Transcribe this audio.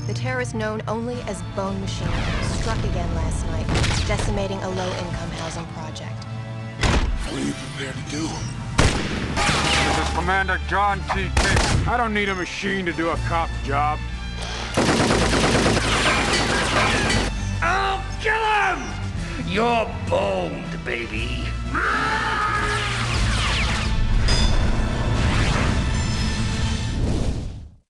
The terrorist known only as Bone Machine struck again last night, decimating a low-income housing project. What are you prepared to do? This is Commander John T. King. I don't need a machine to do a cop job. I'll kill him! You're boned, baby.